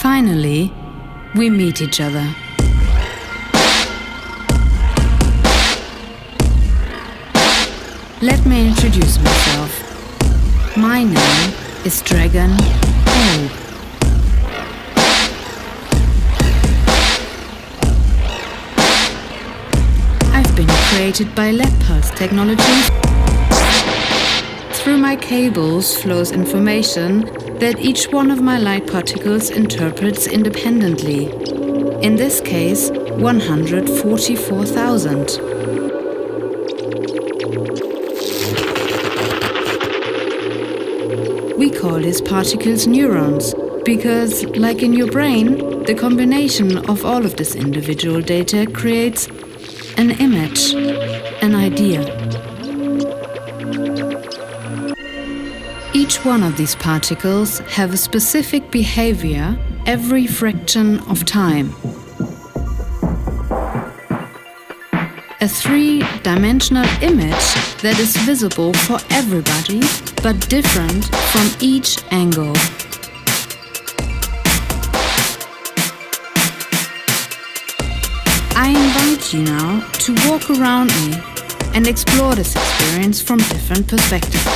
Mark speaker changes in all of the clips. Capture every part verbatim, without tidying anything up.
Speaker 1: Finally, we meet each other. Let me introduce myself. My name is Dragon O. I've been created by L E D pulse technology. Through my cables flows information that each one of my light particles interprets independently. In this case, one hundred forty-four thousand. We call these particles neurons, because, like in your brain, the combination of all of this individual data creates an image, an idea. Each one of these particles have a specific behavior every fraction of time. A three-dimensional image that is visible for everybody, but different from each angle. I invite you now to walk around me and explore this experience from different perspectives.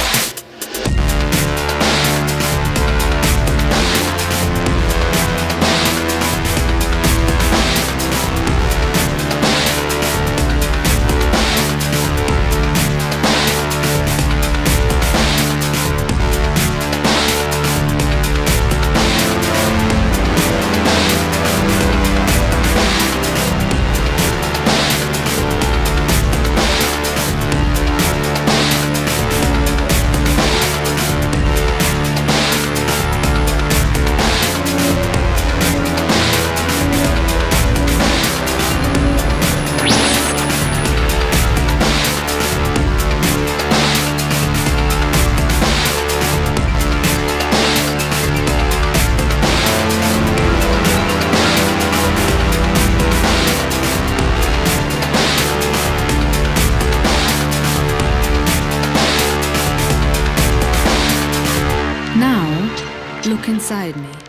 Speaker 1: Now, look inside me.